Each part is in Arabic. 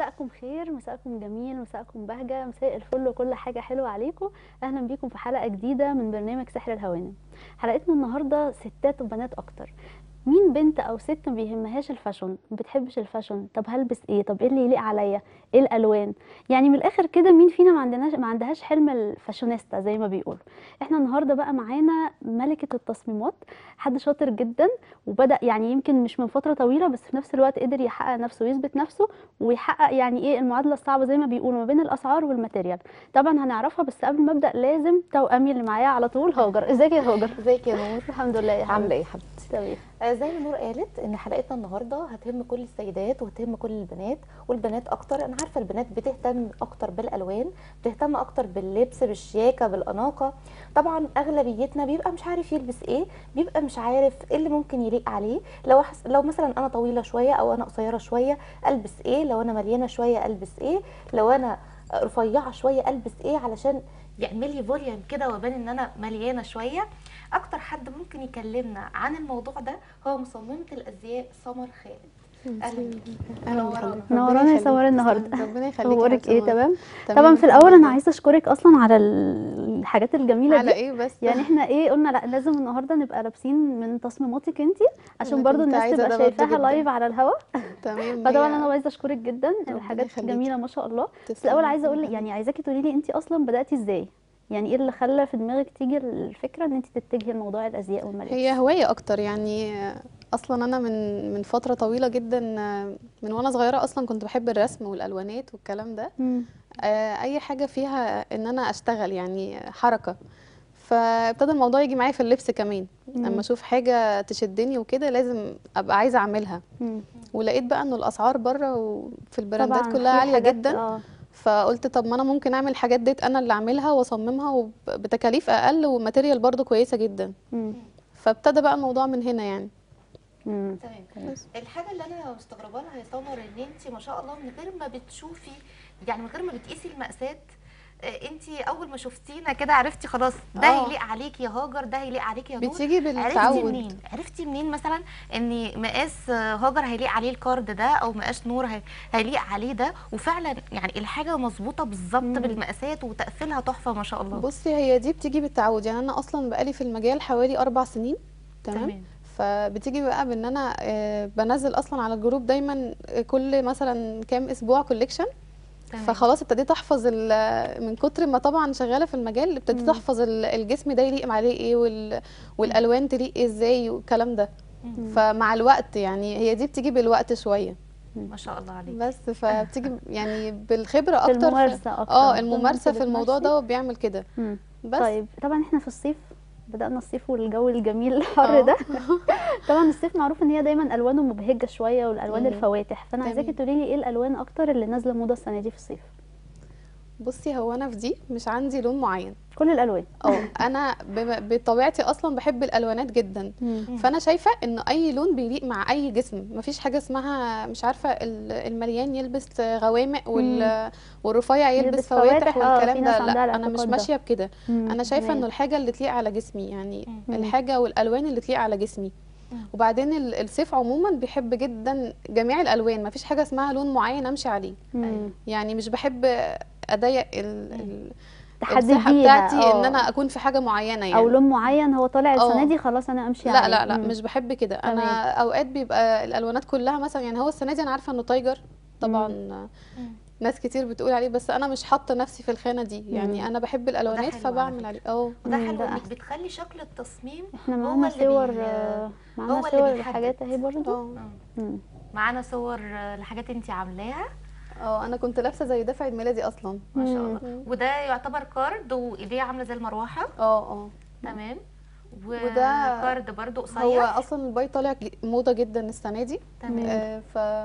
مساءكم خير، مساءكم جميل، مساءكم بهجة، مساء الفل وكل حاجة حلوة عليكم. أهلا بيكم في حلقة جديدة من برنامج سحر الهوانم. حلقتنا النهاردة ستات وبنات أكتر. مين بنت او ست ما بيهمهاش الفاشون، ما بتحبش الفاشون؟ طب هلبس ايه؟ طب ايه اللي يليق عليا؟ ايه الالوان؟ يعني من الاخر كده مين فينا ما عندهاش حلم الفاشونيستا زي ما بيقولوا؟ احنا النهارده بقى معانا ملكة التصميمات، حد شاطر جدا، وبدأ يعني يمكن مش من فترة طويلة بس في نفس الوقت قدر يحقق نفسه ويثبت نفسه ويحقق يعني ايه المعادلة الصعبة زي ما بيقولوا ما بين الاسعار والماتيريال. طبعا هنعرفها، بس قبل ما ابدأ لازم توأمي اللي معايا على طول هاجر. ازيك يا هاجر؟ ازيك يا نور؟ الحمد لله يا عامله حبيبتي. ايه يا حبيبتي؟ تمام. زي ما نور قالت ان حلقتنا النهارده هتهم كل السيدات وهتهم كل البنات، والبنات اكتر. انا عارفه البنات بتهتم اكتر بالالوان، بتهتم اكتر باللبس، بالشياكه، بالاناقه. طبعا اغلبيتنا بيبقى مش عارف يلبس ايه، بيبقى مش عارف ايه اللي ممكن يليق عليه. لو مثلا انا طويله شويه او انا قصيره شويه البس ايه، لو انا مليانه شويه البس ايه، لو انا رفيعه شويه البس ايه علشان يعمل لي فوليوم كده وابان ان انا مليانه شويه. اكتر حد ممكن يكلمنا عن الموضوع ده هو مصممة الازياء سمر خالد. اهلا بيكي. اهلا منورانا. بحضرتك. نورانا يا سمر النهارده. ربنا يخليكي يا اخبارك حبيبتي ايه؟ سمر. تمام. طبعا تمام في الحمد الاول انا لله. عايزه اشكرك اصلا على الحاجات الجميله على دي. ايه بس؟ يعني احنا ايه قلنا لا لازم النهارده نبقى لابسين من تصميماتك انتي عشان انا برضو كنت الناس عايزه تبقى ده برضه شايفاها جدا. لايف على الهوا. تمام فطبعا انا هي. عايزه اشكرك جدا، ربنا الحاجات يخليكي. جميله ما شاء الله. بس الاول تسلمي عايزه اقول لك، ربنا. يعني عايزاكي تقولي لي انتي اصلا بداتي ازاي؟ يعني ايه اللي خلى في دماغك تيجي الفكره ان انتي تتجهي لموضوع الازياء والملابس؟ هي هوايه اكتر يعني. اصلا انا من فتره طويله جدا، من وانا صغيره اصلا كنت بحب الرسم والالوانات والكلام ده. اي حاجه فيها ان انا اشتغل يعني حركه. فابتدى الموضوع يجي معايا في اللبس كمان، لما اشوف حاجه تشدني وكده لازم ابقى عايزه اعملها. ولقيت بقى انه الاسعار بره وفي البراندات طبعا كلها في عاليه حاجات جدا. فقلت طب ما انا ممكن اعمل الحاجات ديت انا اللي اعملها واصممها وبتكاليف اقل وماتيريال برضو كويسه جدا. فابتدى بقى الموضوع من هنا يعني. تمام. الحاجه اللي انا مستغربه لها يا سمر ان انت ما شاء الله من غير ما بتشوفي، يعني من غير ما بتقيسي المقاسات، انت اول ما شفتينا كده عرفتي خلاص ده هيليق عليكي يا هاجر، ده هيليق عليكي يا نور. بتيجي بالتعود. عرفتي منين مثلا ان مقاس هاجر هيليق عليه الكارد ده او مقاس نور هيليق عليه ده؟ وفعلا يعني الحاجه مظبوطه بالظبط بالمقاسات وتقفيلها تحفه ما شاء الله. بصي هي دي بتيجي بالتعود، يعني انا اصلا بقالي في المجال حوالي 4 سنين. تمام. فبتيجي بقى بان انا بنزل اصلا على الجروب دايما كل مثلا كام اسبوع كوليكشن. فخلاص ابتديت احفظ من كتر ما طبعا شغاله في المجال ابتديت احفظ الجسم ده يليق عليه ايه والالوان تليق ازاي والكلام ده. فمع الوقت يعني هي دي بتيجي بالوقت شويه. ما شاء الله عليك. بس فبتيجي يعني بالخبره اكتر، الممارسه اكتر. الممارسه في الموضوع ده بيعمل كده. بس طيب طبعا احنا في الصيف، بدأنا الصيف والجو الجميل الحر ده. طبعا الصيف معروف ان هي دايما الوانه مبهجه شويه والالوان الفواتح، فانا عايزاكي تقولي لي ايه الالوان اكتر اللي نازله موضه السنه دي في الصيف؟ بصي هو انا في دي مش عندي لون معين، كل الالوان. انا بطبيعتي اصلا بحب الالوانات جدا. فانا شايفه ان اي لون بيليق مع اي جسم، مفيش حاجه اسمها مش عارفه المليان يلبس غوامق والرفيع يلبس فواتح والكلام ده. لا انا مش ماشيه بكده. انا شايفه انه الحاجه اللي تليق على جسمي، يعني الحاجه والالوان اللي تليق على جسمي. وبعدين الصيف عموما بيحب جدا جميع الالوان، مفيش حاجه اسمها لون معين امشي عليه. يعني مش بحب اضيق المساحه بتاعتي ان انا اكون في حاجه معينه يعني، او لون معين هو طالع السنه دي خلاص انا امشي لا عليه. لا مش بحب كده. انا اوقات بيبقى الالوانات كلها مثلا، يعني هو السنه دي انا عارفه انه تايجر طبعا. ناس كتير بتقول عليه بس انا مش حاطه نفسي في الخانه دي. يعني انا بحب الالوانات فبعمل عليه. وده حلو انك بتخلي شكل التصميم. احنا معانا صور، معانا صور لحاجات اهي برضه. معانا صور لحاجات انت عاملاها. انا كنت لابسه زي ده في عيد ميلادي اصلا ما شاء الله. وده يعتبر كارد وايديه عامله زي المروحه. تمام. وده كارد برضو قصير. هو اصلا الباي طالع موضه جدا السنه دي. تمام.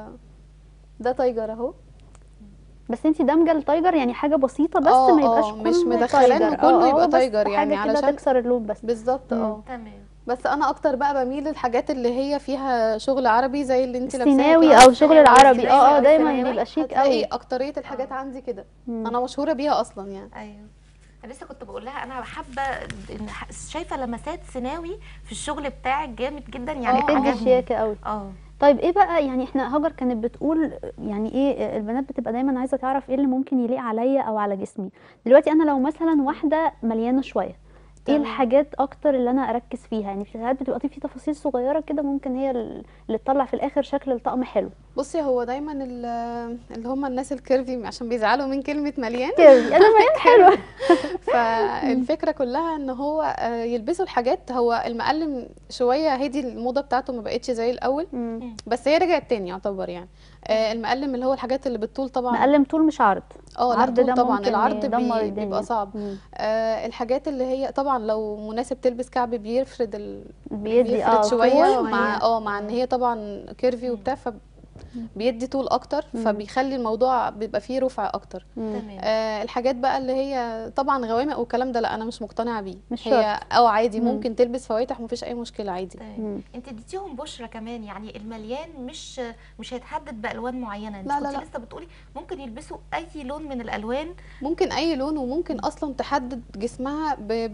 ده تايجر اهو. بس انتي دامجه التايجر يعني حاجه بسيطه بس ما يبقاش كله مش مدخلاه انه كله يبقى تايجر يعني علشان كده تكسر اللون بس. بالظبط. تمام. بس انا اكتر بقى بميل للحاجات اللي هي فيها شغل عربي زي اللي انت لابساها السيناوي او شغل العربي. دايما بيبقى شيك قوي. اكتريه الحاجات عندي كده. انا مشهوره بيها اصلا يعني. ايوه. انا لسه كنت بقول لها انا حابه شايفه لمسات سيناوي في الشغل بتاعك جامد جدا يعني. بتدي شياكه قوي. طيب ايه بقى، يعني احنا هاجر كانت بتقول يعني ايه البنات بتبقى دايما عايزه تعرف ايه اللي ممكن يليق عليا او على جسمي. دلوقتي انا لو مثلا واحده مليانه شويه، ايه تمام. الحاجات اكتر اللي انا اركز فيها؟ يعني في ساعات بتبقى في تفاصيل صغيره كده ممكن هي اللي تطلع في الاخر شكل الطقم حلو. بصي هو دايما اللي هم الناس الكيرفي عشان بيزعلوا من كلمه مليان كيرفي، انا مليان حلوه. فالفكره كلها ان هو يلبسوا الحاجات. هو المقلم شويه هدي الموضه بتاعته، ما بقتش زي الاول، بس هي رجعت تاني يعتبر يعني. المقلم اللي هو الحاجات اللي بالطول طبعا. مقلم طول مش عرض. لا عرض طول ده طبعا، ممكن العرض يدمر بيبقى الدنيا. صعب. الحاجات اللي هي طبعا لو مناسب تلبس كعب بيفرد بيدي بيفرد شويه طول. مع ان هي طبعا كيرفي وبتاع، بيدي طول اكتر، فبيخلي الموضوع بيبقى فيه رفع اكتر. تمام. الحاجات بقى اللي هي طبعا غوامق والكلام ده، لا انا مش مقتنعه بيه. مش هي شرط. عادي ممكن تلبس فواتح ومفيش اي مشكله عادي. تمام. انت اديتيهم بشرة كمان، يعني المليان مش هيتحدد بالوان معينه. انت لا، كنت لا. لسه بتقولي ممكن يلبسوا اي لون من الالوان. ممكن اي لون، وممكن اصلا تحدد جسمها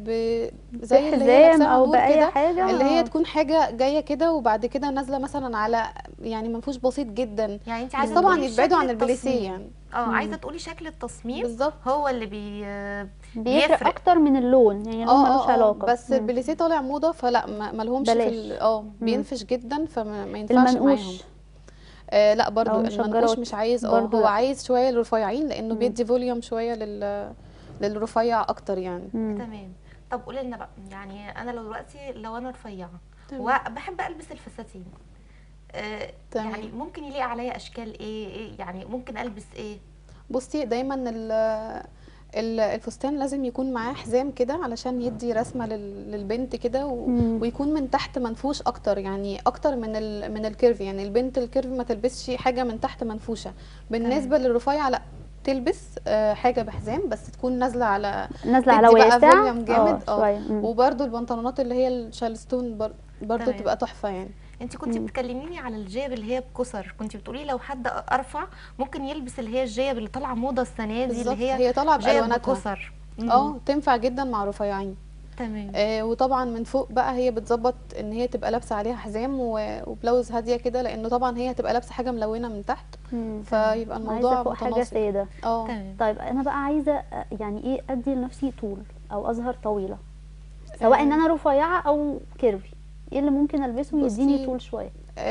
زي اللي هي بحزام لابساها او نور باي كده، حاجه. اللي هي تكون حاجه جايه كده وبعد كده نازله مثلا على يعني منفوش بسيط جدا. يعني انت بس عايزه طبعا تقولي يبعدوا شكل عن البليسيه التصميم. يعني. عايزه تقولي شكل التصميم بالظبط. هو اللي بيفرق بيفرق اكتر من اللون، يعني اللون ملوش علاقه. بس البليسيه طالع موضه، فلا ما لهمش في بلاش. بينفش جدا، فما ينفعش معاهم. المنقوش لا برضو أو المنقوش مشجرات مش عايز. برضو هو لا. عايز شويه للرفيعين، لانه بيدي فوليوم شويه للرفيع اكتر يعني. تمام. طب قولي لنا بقى، يعني انا لو انا رفيعه تمام. وبحب البس الفساتين، تمام. يعني ممكن يليق عليا اشكال ايه يعني ممكن البس ايه؟ بصي دايما الفستان لازم يكون معاه حزام كده علشان يدي رسمه للبنت كده، ويكون من تحت منفوش اكتر، يعني اكتر من الكيرف. يعني البنت الكيرف ما تلبسش حاجه من تحت منفوشه. بالنسبه للرفيع لا، تلبس حاجه بحزام بس تكون نازله على واسع فوليوم جامد. شويه. وبرده البنطلونات اللي هي الشارلستون برده تبقى تحفه يعني. انت كنت بتكلميني على الجيب اللي هي بكسر، كنت بتقولي لو حد ارفع ممكن يلبس اللي هي الجيب اللي طالعه موضه السنه دي، اللي هي طالعه بالواناتها بكسر. تنفع جدا مع رفيعين. تمام. وطبعا من فوق بقى هي بتظبط ان هي تبقى لابسه عليها حزام وبلاوز هاديه كده، لانه طبعا هي هتبقى لابسه حاجه ملونه من تحت، فيبقى الموضوع فوق حاجه ساده. طيب انا بقى عايزه يعني ايه ادي لنفسي طول او اظهر طويله، سواء ان انا رفيعه او كيرفي، ايه اللي ممكن البسه يديني طول شويه؟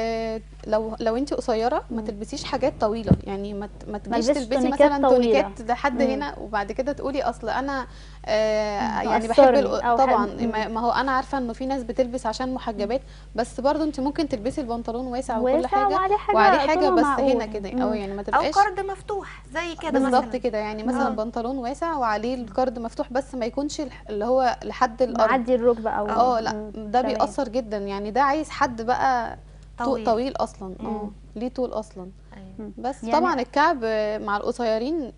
لو انت قصيره ما تلبسيش حاجات طويله، يعني ما تجيش تلبسي مثلا تونيكات لحد هنا وبعد كده تقولي اصل انا يعني بحب طبعا. ما هو انا عارفه انه في ناس بتلبس عشان محجبات، بس برضو انت ممكن تلبسي البنطلون واسع وكل حاجه وعليه حاجه بس هنا كده، او يعني ما تبقاش او كارد مفتوح زي كده بالظبط كده. يعني مثلا بنطلون واسع وعليه الكارد مفتوح، بس ما يكونش اللي هو لحد الارض معدي الركبه او لا ده بيأثر جدا يعني. ده عايز حد بقى طويل اصلا ليه طول اصلا. بس يعني طبعا الكعب مع القصيرين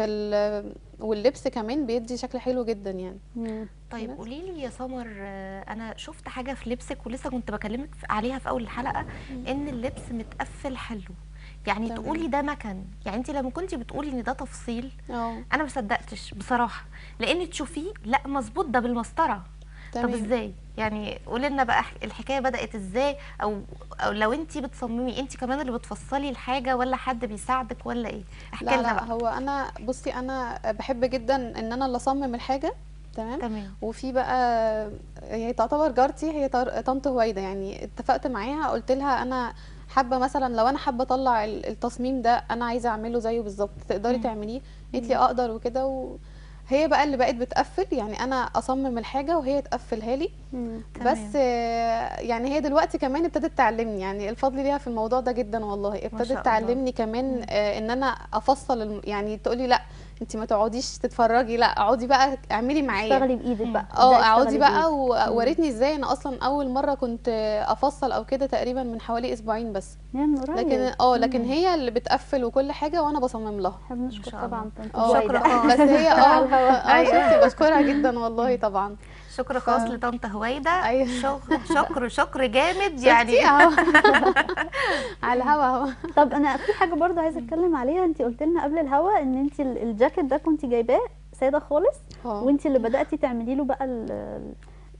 واللبس كمان بيدي شكل حلو جدا يعني. طيب قولي لي يا سمر، انا شفت حاجه في لبسك ولسه كنت بكلمك عليها في اول الحلقه، ان اللبس متقفل حلو، يعني تقولي ده مكن. يعني انت لما كنتي بتقولي ان ده تفصيل انا ما صدقتش بصراحه، لان تشوفيه لا مظبوط ده بالمسطره. طب ازاي؟ يعني قولي لنا بقى الحكايه بدات ازاي، او لو انت بتصممي انت كمان اللي بتفصلي الحاجه ولا حد بيساعدك ولا ايه؟ احكي لنا بقى. هو انا بصي انا بحب جدا ان انا اللي اصمم الحاجه. تمام. وفي بقى هي تعتبر جارتي، هي طنط هويده، يعني اتفقت معاها قلت لها انا حابه مثلا لو انا حابه اطلع التصميم ده انا عايزه اعمله زيه بالظبط، تقدري تعمليه؟ قالت لي اقدر وكده. هي بقى اللي بقت بتقفل، يعني انا اصمم الحاجه وهي تقفلها لي. بس يعني هي دلوقتي كمان ابتدت تعلمني، يعني الفضل ليها في الموضوع ده جدا والله. ابتدت تعلمني كمان ان انا افصل، يعني تقولي لا انت ما تقعديش تتفرجي، لا اقعدي بقى اعملي معايا، اشتغلي بايدك بقى. اقعدي بقى. ووريتني ازاي. انا اصلا اول مره كنت افصل او كده تقريبا من حوالي اسبوعين بس، لكن هي اللي بتقفل وكل حاجه وانا بصمم لها. احنا بنشكر طبعا شكرا. بس هي شفتي بشكرها جدا والله طبعا. شكر خاص لطنط هويده. أيوة. شكر جامد يعني. على الهوا اهو. طب انا في حاجه برضه عايزه اتكلم عليها. انت قلت لنا قبل الهوا ان انت الجاكيت ده كنت جايباه ساده خالص، وانت اللي بداتي تعملي له بقى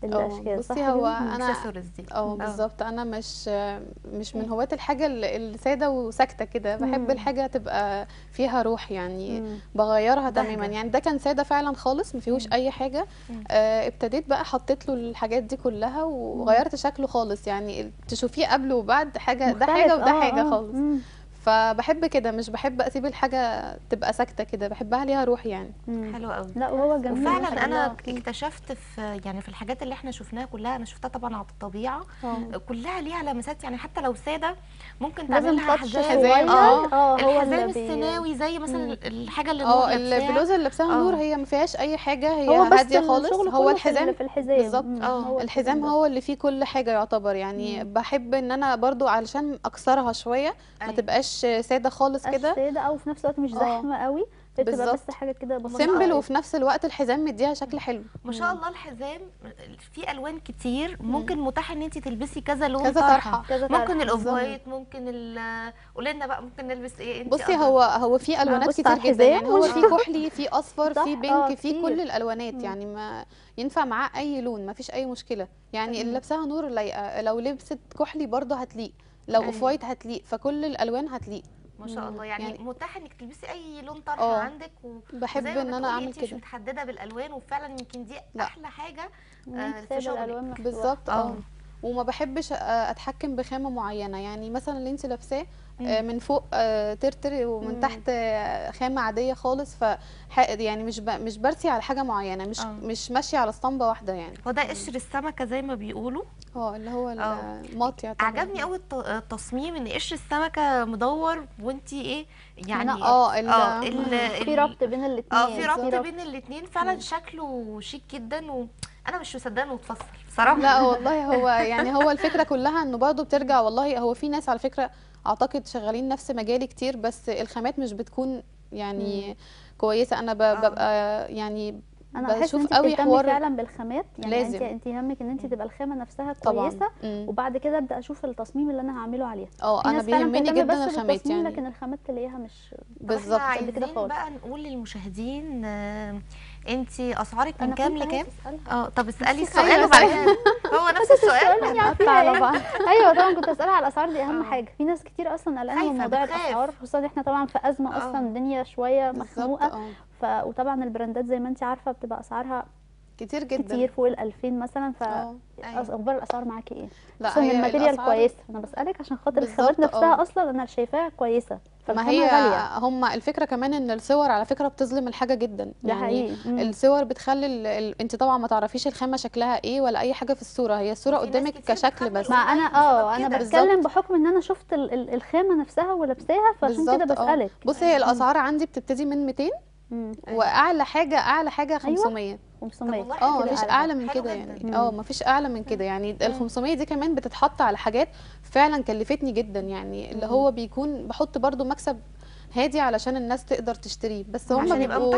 الاشكال، صح بصي هو كده؟ انا الاكسسوارز دي. بالظبط، انا مش من هواة الحاجه الساده وساكته كده، بحب الحاجه تبقى فيها روح يعني، بغيرها بهجة. تماما يعني. ده كان ساده فعلا خالص، ما فيهوش اي حاجه. ابتديت بقى حطيت له الحاجات دي كلها وغيرت شكله خالص، يعني تشوفيه قبل وبعد، حاجه ده حاجه مختلف. وده حاجه خالص. مم. فبحب كده، مش بحب اسيب الحاجه تبقى ساكته كده، بحبها ليها روح يعني. حلو قوي. لا وهو جميل ما شاء وفعلا انا الله. اكتشفت في يعني في الحاجات اللي احنا شفناها كلها، انا شفتها طبعا على الطبيعه، كلها ليها لمسات يعني، حتى لو ساده ممكن تعمل لازم لها تاتش حزام. صغير. هو الحزام اللي السيناوي زي مثلا الحاجه اللي نور لابساها. البلوزه اللي لابساها نور هي ما فيهاش اي حاجه، هي هو بس هاديه خالص. الشغل هو كله الحزام في الحزام. بالظبط. هو الحزام بس. هو اللي فيه كل حاجه يعتبر يعني. بحب ان انا برضو علشان اكسرها شويه، ما تبقاش ساده خالص كده، ساده، او في نفس الوقت مش زحمه قوي، بتبقى بس بالظبط. حاجه كده بسيطه سيمبل، قوي. وفي نفس الوقت الحزام مديها شكل حلو. ما شاء الله الحزام فيه الوان كتير، ممكن متاح ان انت تلبسي كذا لون كذا طرحه. ممكن الاوف وايت، ممكن قولي لنا بقى ممكن نلبس ايه انت؟ بصي هو في الوانات بص كتير على جدا يعني، هو الحزام في كحلي، في اصفر، صح، في بينك، في كتير. كل الالوانات يعني، ما ينفع معاه اي لون، ما فيش اي مشكله يعني. اللي لابساها نور لايقه، لو لبست كحلي برضه هتليق، لو اوف وايت هتليق، فكل الالوان هتليق. ما شاء الله يعني متاح انك تلبسي اي لون طرحه عندك بحب ان انا اعمل انت كده، مش متحدده بالالوان، وفعلا يمكن دي احلى حاجه في شغلك بالظبط. وما بحبش اتحكم بخامه معينه يعني، مثلا اللي انت لابساه من فوق ترتر، ومن تحت خامه عاديه خالص، ف يعني مش برسي على حاجه معينه، مش ماشيه على اسطمبه واحده يعني. هو ده قشر السمكه زي ما بيقولوا، اللي هو المط يعتبر. عجبني قوي التصميم، ان قشر السمكه مدور وانتي ايه يعني في ربط بين الاثنين. في ربط بين الاثنين فعلا، شكله شيك جدا، وانا مش مصدقه انه اتفصل بصراحه. لا والله هو يعني، هو الفكره كلها انه برضه بترجع، والله هو في ناس على فكره اعتقد شغالين نفس مجالي كتير، بس الخامات مش بتكون يعني كويسه. انا ببقى يعني انا بشوف قوي حوار فعلا بالخامات يعني. لازم. انت يهمك ان انت تبقى الخامه نفسها كويسه، وبعد كده ابدا اشوف التصميم اللي انا هعمله عليها. انا بيهمني جدا الخامات يعني، لكن الخامات تلاقيها مش بالظبط قد كده خالص. بقى نقول للمشاهدين انت اسعارك من كام لكام؟ طب اسالي السؤال وبعدين هو نفس السؤال على بعض. ايوه طبعا كنت اسالها على الاسعار، دي اهم حاجه. في ناس كتير اصلا قلقانه من موضوع الاسعار، خصوصا احنا طبعا في ازمه اصلا، الدنيا شويه مخنوقه. وطبعا البراندات زي ما انت عارفه بتبقى اسعارها كتير جدا، كتير فوق ال2000 مثلا. اخبار الاسعار معاكي ايه؟ لا خصوصا الماتيريال كويسه. انا بسالك عشان خاطر الخامات نفسها اصلا انا شايفاها كويسه، ما هي غالية. هم الفكره كمان ان الصور على فكره بتظلم الحاجه جدا يعني. الصور بتخلي انت طبعا ما تعرفيش الخامه شكلها ايه ولا اي حاجه في الصوره، هي الصوره قدامك كشكل بس. مع انا بتكلم بحكم ان انا شفت الخامه نفسها ولابساها، فعشان كده بسالك. بصي هي الاسعار عندي بتبتدي من 200 واعلى حاجه 500. 500 مفيش اعلى من كده يعني. مفيش اعلى من كده يعني. ال 500 دي كمان بتتحط على حاجات فعلا كلفتني جدا يعني، اللي هو بيكون بحط برضو مكسب هادي علشان الناس تقدر تشتريه، بس هم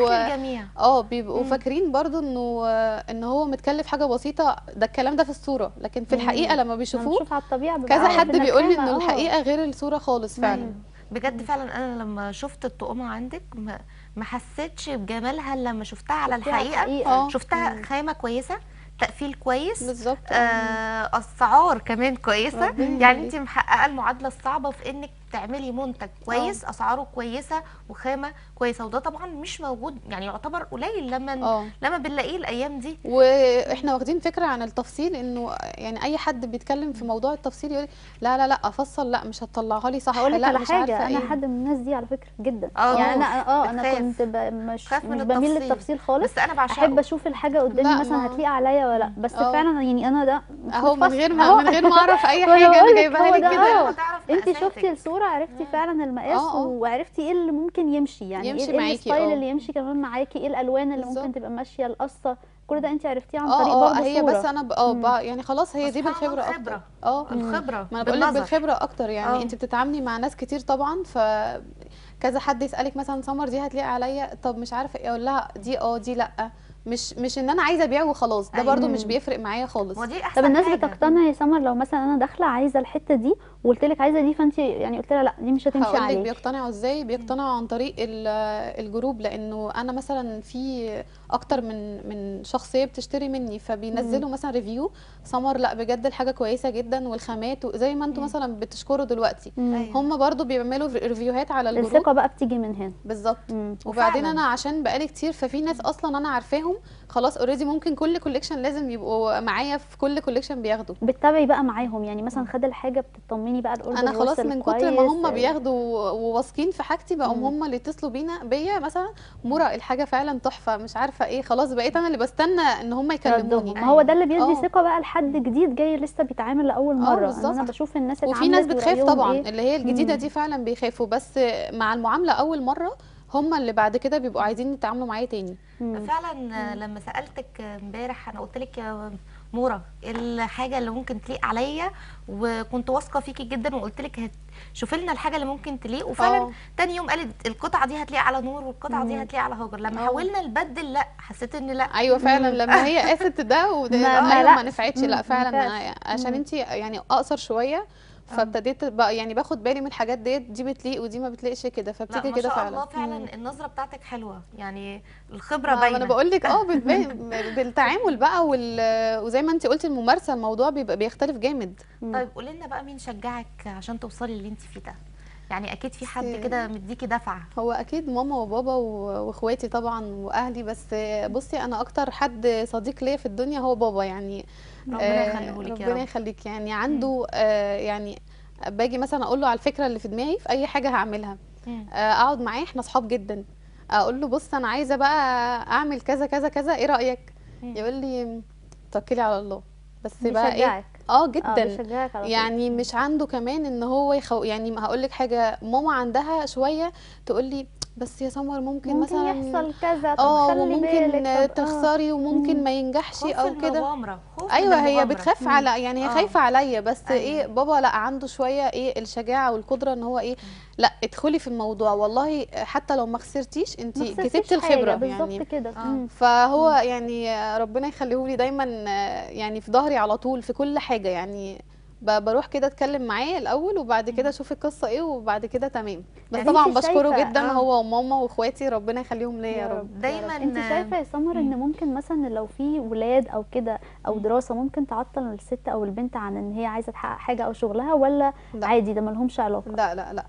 بيبقوا فاكرين برضو ان هو متكلف حاجه بسيطه، ده الكلام ده في الصوره، لكن في الحقيقه لما بيشوفوه على الطبيعه كذا حد بيقول لي انه الحقيقه غير الصوره خالص فعلا. بجد فعلا انا لما شفت الطقمه عندك ما حسيتش بجمالها الا لما شفتها على الحقيقه. شفتها خامه كويسه، تقفيل كويس بالظبط، اسعار كمان كويسه يعني. انت محققه المعادله الصعبه في انك تعملي منتج كويس، اسعاره كويسه وخامه كويسه، وده طبعا مش موجود يعني، يعتبر قليل لما بنلاقيه الايام دي. واحنا واخدين فكره عن التفصيل، انه يعني اي حد بيتكلم في موضوع التفصيل يقول لا افصل، لا مش هتطلعها لي صح. هقول لك على مش حاجه، انا حد من الناس دي على فكره جدا يعني. انا كنت مش بميل للتفصيل خالص، بس انا بعشقه. احب اشوف الحاجه قدامي مثلا هتليق عليا ولا لا. بس فعلا يعني انا ده اهو من غير ما اعرف اي حاجه انا جايبها لك كده. انت شفتي الصوره، عرفتي فعلا المقاس، وعرفتي ايه اللي ممكن يمشي يعني، ايه الستايل اللي يمشي كمان معاكي، ايه الالوان اللي ممكن تبقى ماشيه، القصه، كل ده انت عرفتيه عن طريق برضه هي صورة. بس انا يعني خلاص هي دي بالخبره اكتر. الخبره ما انا بقول لك بالخبره اكتر يعني. انت بتتعاملي مع ناس كتير طبعا، ف كذا حد يسالك مثلا سمر دي هتليق عليا، طب مش عارفه ايه، اقول لها دي لا، مش ان انا عايزه ابيع وخلاص، ده برضو مش بيفرق معايا خالص. طب الناس بتقتنع يا سمر لو مثلا انا داخله عايزه الحته دي وقلت لك عايزه دي، فانت يعني قلت لها لا دي مش هتمشي هقول لك عليك. بيقتنعوا ازاي. بيقتنعوا عن طريق الجروب، لانه انا مثلا في اكتر من شخصيه بتشتري مني، فبينزلوا مثلا ريفيو سمر لا بجد الحاجه كويسه جدا والخامات زي ما انتم مثلا بتشكروا دلوقتي، أيوة. هم برضو بيعملوا ريفيوهات على الجروب. الثقه بقى بتيجي من هنا. بالظبط. مم. وبعدين وفعلاً. انا عشان بقالي كتير، ففي ناس اصلا انا عارفاهم خلاص اوريدي، ممكن كل كوليكشن لازم يبقوا معايا في كل كوليكشن بياخدوا. بتتابعي بقى معاهم يعني، مثلا خد الحاجه بتطمني بقى الاوردر انا خلاص وصل من كتر ما كويس. هم بياخدوا وواثقين في حاجتي، بقوا هم اللي يتصلوا بيا مثلا، مرة الحاجه فعلا تحفه مش عارفه ايه، خلاص بقيت انا اللي بستنى ان هم يكلموني. ما هو ده اللي بيدي اه. ثقه بقى لحد جديد جاي لسه بيتعامل لاول مره. ان بالظبط. انا بشوف الناس وفي ناس اتعاملت بتخاف ورأيهم طبعا، ايه. اللي هي الجديده دي فعلا بيخافوا، بس مع المعامله اول مره هم اللي بعد كده بيبقوا عايزين يتعاملوا معايا تاني. فعلا لما سالتك امبارح انا قلت لك يا مورا إيه الحاجه اللي ممكن تليق عليا، وكنت واثقه فيكي جدا وقلت لك شوفي لنا الحاجه اللي ممكن تليق، وفعلا تاني يوم قالت القطعه دي هتليق على نور والقطعه دي هتليق على هاجر. لما حاولنا نبدل لا حسيت ان لا. ايوه فعلا لما هي قاست ده ايوه ما نفعتش. لا فعلا عشان انت يعني اقصر شويه، فابتديت بقى يعني باخد بالي من الحاجات دي بتليق ودي ما بتليقش كده، فبتيجي كده ما شاء فعلا. الله فعلا النظره بتاعتك حلوه يعني، الخبره باينه. انا بقول لك بتبان بالتعامل بقى وزي ما انت قلتي الممارسه، الموضوع بيبقى بيختلف جامد. طيب قولي لنا بقى مين شجعك عشان توصلي اللي انت فيه ده؟ يعني اكيد في حد كده مديكي دفعه. هو اكيد ماما وبابا واخواتي طبعا واهلي، بس بصي انا اكتر حد صديق ليا في الدنيا هو بابا يعني. ربنا يخليهولك يا رب. ربنا يخليك. يعني عنده يعني باجي مثلا اقول له على الفكره اللي في دماغي في اي حاجه هعملها، اقعد معاه، احنا اصحاب جدا، اقول له بص انا عايزه بقى اعمل كذا كذا كذا، ايه رايك؟ يقول لي توكلي على الله. بس بقى ايه جدا بيشجعك على يعني مش عنده كمان ان هو يعني هقول لك حاجه، ماما عندها شويه تقول لي بس يا سمر ممكن مثلا يحصل كذا، طب خلي وممكن تخسري وممكن ما ينجحش او كده. ايوه هي بتخاف على يعني هي خايفه عليا، بس ايه بابا لا عنده شويه ايه الشجاعه والقدره ان هو ايه لا ادخلي في الموضوع، والله حتى لو ما خسرتيش انت كسبتي الخبره يعني كده. فهو يعني ربنا يخليهولي دايما يعني في ظهري على طول في كل حاجه يعني. بروح كده اتكلم معاه الاول وبعد كده اشوف القصه ايه وبعد كده تمام. بس يعني طبعا بشكره جدا هو وماما واخواتي، ربنا يخليهم ليا يا رب. دايما انت شايفه يا سمر ان ممكن مثلا لو في ولاد او كده او دراسه ممكن تعطل الست او البنت عن ان هي عايزه تحقق حاجه او شغلها، ولا لا عادي ده ملهمش علاقه؟ لا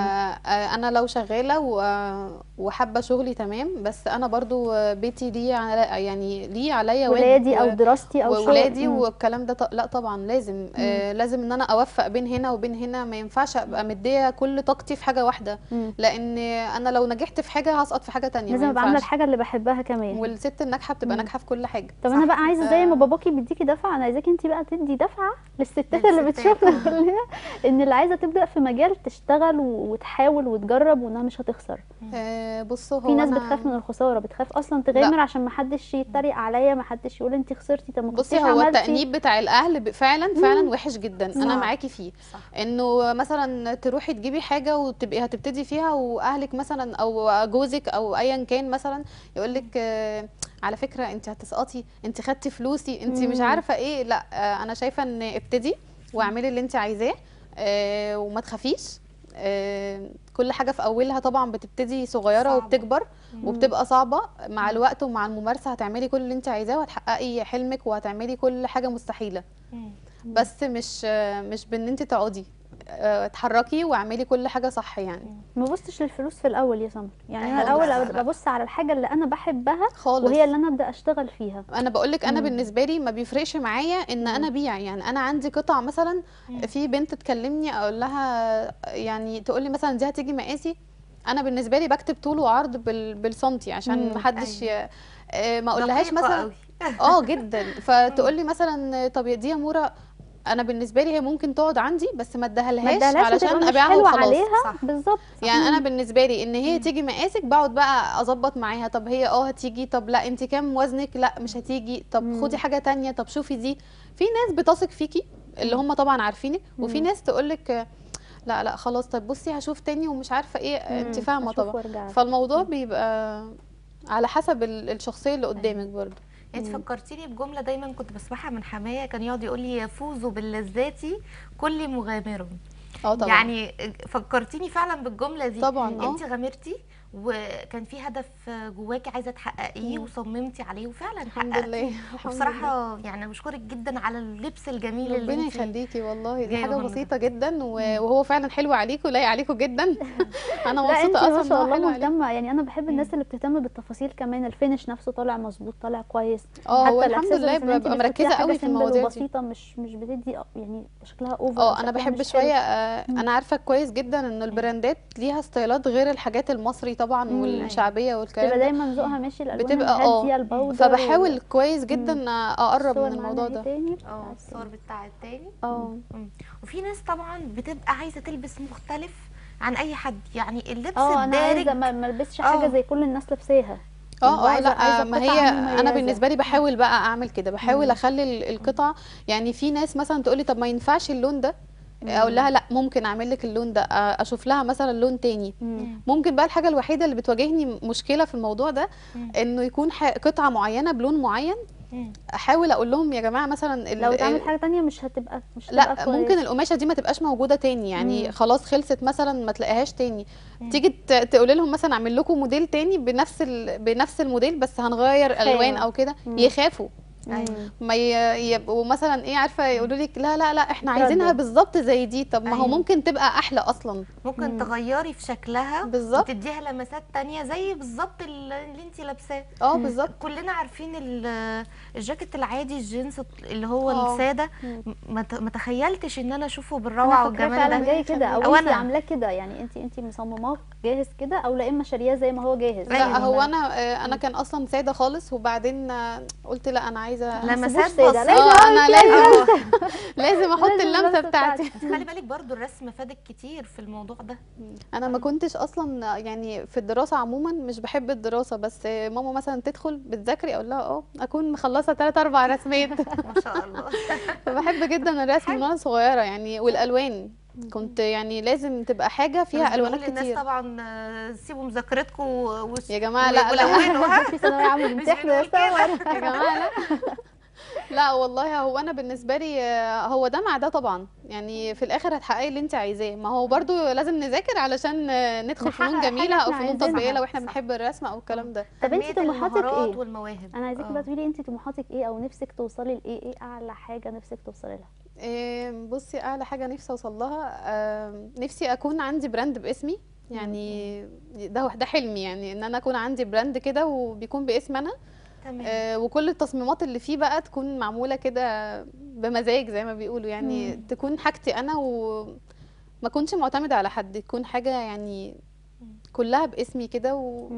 انا لو شغاله وحابه شغلي تمام، بس انا برضو بيتي ليه يعني ليه عليا ولادي او دراستي او ولادي والكلام ده لا طبعا لازم لازم ان انا اوفق بين هنا وبين هنا، ما ينفعش ابقى مديه كل طاقتي في حاجه واحده، لان انا لو نجحت في حاجه هسقط في حاجه تانية. لازم ابقى عامله الحاجه اللي بحبها كمان، والست الناجحه بتبقى ناجحه في كل حاجه. طب انا بقى عايزه زي ما باباكي بيديكي دفعه، انا عايزاكي انت بقى تدي دفعه للستات اللي بتشوفنا كلنا، ان اللي عايزه تبدا في مجال تشتغل وتحاول وتجرب وانها مش هتخسر. بصوا هو في ناس بتخاف من الخساره، بتخاف اصلا تغامر عشان ما حدش يتريق عليا، ما حدش يقول انت خسرتي. طب ما بصي هو التأنيب بتاع الاهل فعلا وحش جدا. انا معاكي فيه انه مثلا تروحي تجيبي حاجه وتبقي هتبتدي فيها واهلك مثلا او جوزك او ايا كان مثلا يقول لك على فكره انت هتسقطي، انت خدتي فلوسي، انت مش عارفه ايه. لا انا شايفه ان ابتدي واعملي اللي انت عايزاه وما تخافيش. كل حاجه في اولها طبعا بتبتدي صغيره صعبة. وبتكبر وبتبقى صعبه، مع الوقت ومع الممارسه هتعملي كل اللي انت عايزاه وهتحققي حلمك وهتعملي كل حاجه مستحيله. بس مش بان انت تقعدي اتحركي واعملي كل حاجه صح يعني. ما ببصش للفلوس في الاول يا سمر، يعني انا الاول ببص على الحاجه اللي انا بحبها خالص، وهي اللي انا ابدا اشتغل فيها. انا بقول لك انا بالنسبه لي ما بيفرقش معايا ان انا ابيع، يعني انا عندي قطع مثلا في بنت تكلمني اقول لها يعني تقول لي مثلا دي هتيجي مقاسي، انا بالنسبه لي بكتب طول وعرض بالسنتي عشان ما حدش ما اقولهاش مثلا جدا. فتقول لي مثلا طب دي يا مورا، انا بالنسبه لي هي ممكن تقعد عندي بس ما ادهالهاش علشان ابيعها وخلاص. بالظبط. يعني انا بالنسبه لي ان هي تيجي مقاسك بقعد بقى اظبط معاها، طب هي هتيجي، طب لا انت كام وزنك، لا مش هتيجي، طب خدي حاجه تانية، طب شوفي دي. في ناس بتثق فيكي اللي هم طبعا عارفينك، وفي ناس تقولك لا خلاص طب بصي هشوف تاني ومش عارفه ايه، انت فاهمه طبعا. فالموضوع بيبقى على حسب الشخصيه اللي قدامك برضو. انت فكرتيني بجمله دايما كنت بسمعها من حمايه، كان يقعد يقول لي يفوز باللذات كل مغامر. طبعا. يعني فكرتيني فعلا بالجمله دي. طبعا انت غامرتي وكان في هدف جواكي عايزه تحققيه وصممتي عليه وفعلا الحمد حققتيه. لله الحمد لله. وبصراحه يعني بشكرك جدا على اللبس الجميل اللي ربنا انت يخليكي والله، دي جايبه حاجه النهارده. بسيطه جدا وهو فعلا حلو عليكم لايق عليكم جدا. انا لا انت مبسوطه ما اصلا ان شاء هو الله حلو عليكم. مهتمه، يعني انا بحب الناس اللي بتهتم بالتفاصيل كمان، الفينش نفسه طالع مظبوط طالع كويس. هو حتى الحمد لله الاكسسوارز اللي انت ببقى بتحطيها مركزه حاجه قوي في سيمبل المواضيع دي. وبسيطه، مش بتدي يعني شكلها اوفر او انا شكلها بحب مش حلو. شويه انا عارفه كويس جدا ان البراندات ليها ستايلات غير الحاجات المصري طبعا والشعبيه تبقى والكلام ده. دايما ذوقها ماشي، الالوان بتبقى الهاديه البودر فبحاول كويس جدا اقرب الصور من معانا الموضوع ايه ده. تاني الصور بتاع التاني. مم. وفي ناس طبعا بتبقى عايزه تلبس مختلف عن اي حد، يعني اللبس انا الدارج. عايزه ما البسش حاجه زي كل الناس لابساها. لا ما هي انا مميزة. بالنسبه لي بحاول بقى اعمل كده، بحاول اخلي القطع. يعني في ناس مثلا تقولي طب ما ينفعش اللون ده، اقول لها لا ممكن اعمل لك اللون ده، اشوف لها مثلا لون تاني. ممكن بقى الحاجه الوحيده اللي بتواجهني مشكله في الموضوع ده انه يكون قطعه معينه بلون معين. احاول اقول لهم يا جماعه مثلا لو اتعمل حاجه تانية مش هتبقى لا كويس. ممكن القماشه دي ما تبقاش موجوده تاني، يعني خلاص خلصت مثلا ما تلاقيهاش تاني. تيجي تقولي لهم مثلا اعمل لكم موديل تاني بنفس الموديل بس هنغير الوان او كده، يخافوا. ما يبقوا مثلا ايه عارفه يقولوا لك لا لا لا احنا عايزينها بالظبط زي دي. طب ما هو ممكن تبقى احلى اصلا، ممكن تغيري في شكلها بالظبط وتديها لمسات تانية زي بالظبط اللي انت لابساه. بالظبط. كلنا عارفين الجاكيت العادي الجينز اللي هو الساده، ما تخيلتش ان انا اشوفه بالروعه والجمال ده. فعلا جاي كده او انت عاملاه كده، يعني انت مصمماه جاهز كده، او لا اما شارياه زي ما هو جاهز. لا هو انا كان اصلا ساده خالص، وبعدين قلت لا انا عايزه لمسات ساده. انا لازم احط اللمسه بتاعتي. خلي بالك برضو الرسم فادك كتير في الموضوع ده. انا ما كنتش اصلا يعني في الدراسه عموما مش بحب الدراسه، بس ماما مثلا تدخل بتذاكري اقول لها اكون مخلصه 3 4 رسمات. ما شاء الله. بحب جدا الرسم من وانا صغيره يعني، والالوان كنت يعني لازم تبقى حاجه فيها الوانات كتير. الناس طبعا سيبوا مذاكرتكم يا جماعه لا في ثانويه عامه بتمتحنوا يا جماعه لا. لا والله هو انا بالنسبه لي هو ده مع ده طبعا، يعني في الاخر هتحققي اللي انت عايزاه. ما هو برضو لازم نذاكر علشان ندخل فنون جميله او فنون تطبيقيه لو احنا بنحب الرسم او الكلام ده. طب انت طموحاتك ايه والمواهب؟ انا عايزاكي بقى تقولي انت طموحاتك ايه، او نفسك توصلي لايه، ايه اعلى حاجه نفسك توصلي لها؟ بصي اعلى حاجه نفسي اوصل لها، نفسي اكون عندي براند باسمي. يعني ده حلمي، يعني ان انا اكون عندي براند كده وبيكون باسم انا. وكل التصميمات اللي فيه بقى تكون معموله كده بمزاج زي ما بيقولوا، يعني تكون حاجتي انا وما اكونش معتمده على حد، تكون حاجه يعني كلها باسمي كده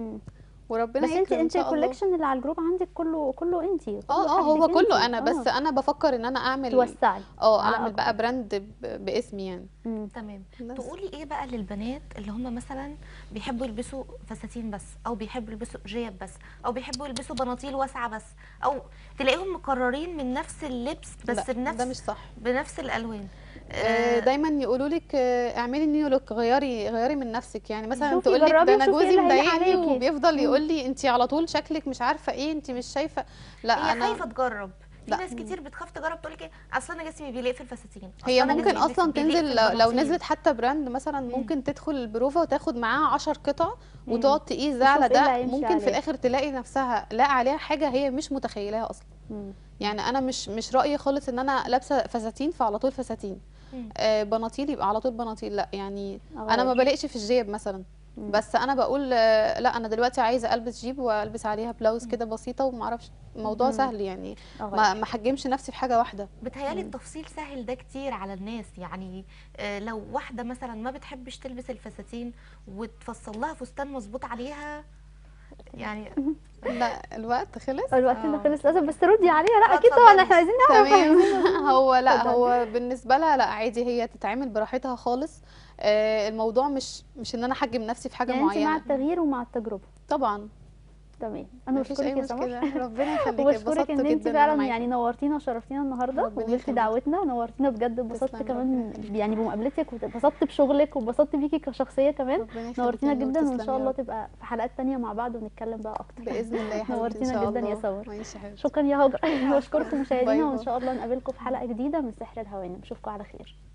وربنا يكرم. بس انت الكولكشن اللي على الجروب عندك كله انت. هو كله انا. بس انا بفكر ان انا اعمل توسعي اعمل بقى براند باسمي يعني. تمام. تقولي ايه بقى للبنات اللي هم مثلا بيحبوا يلبسوا فساتين بس، او بيحبوا يلبسوا جياب بس، او بيحبوا يلبسوا بناطيل واسعه بس، او تلاقيهم مكررين من نفس اللبس بس ده مش صح، بنفس الالوان. دايما يقولوا لك اعملي نيو لوك، غيري من نفسك. يعني مثلا تقول لك ده انا جوزي مضايقني وبيفضل يقول لي انت على طول شكلك مش عارفه ايه، انت مش شايفه. لا هي انا خايفه تجرب. في ناس كتير بتخاف تجرب، تقول لك اصل انا جسمي بيليق في الفساتين. هي ممكن اصلا تنزل لو نزلت حتى براند مثلا ممكن تدخل البروفه وتاخد معاها 10 قطع وتقعد تقيس ده على ده، ممكن في الاخر تلاقي نفسها لاقى عليها حاجه هي مش متخيلاها اصلا. يعني انا مش رايي خالص ان انا لابسه فساتين فعلى طول فساتين، بناطيل يبقى على طول بناطيل. لا يعني انا ما بلاقيش في الجيب مثلا، بس انا بقول لا انا دلوقتي عايزه البس جيب والبس عليها بلاوز كده بسيطه وما اعرفش. الموضوع سهل يعني، ما حجمش نفسي في حاجه واحده. بتهيالي التفصيل سهل ده كتير على الناس. يعني لو واحده مثلا ما بتحبش تلبس الفساتين وتفصل لها فستان مظبوط عليها يعني. لا الوقت خلص خلص للاسف، بس ردي عليها. لا اكيد طبعا احنا عايزين نعرف. هو لا هو بالنسبه لها لا عادي، هي تتعامل براحتها خالص. الموضوع مش ان انا احجم نفسي في حاجه يعني معينه. مع التغيير ومع التجربه طبعا. تمام. انا بشكرك يا سمر، ربنا يخليكي. وبشكرك ان انت فعلا يعني نورتينا وشرفتينا النهارده وقبلتي دعوتنا. نورتينا بجد، اتبسطت كمان يعني بمقابلتك، واتبسطت بشغلك واتبسطت بيكي كشخصيه كمان. نورتينا جدا، وان شاء الله تبقى في حلقات تانية مع بعض ونتكلم بقى اكتر باذن الله يا حبيبتي. نورتينا جدا يا سمر. شكرا. شكرا يا هاجر. بشكركم مشاهدينا، وان شاء الله نقابلكم في حلقه جديده من سحر الهوانم. نشوفكم على خير.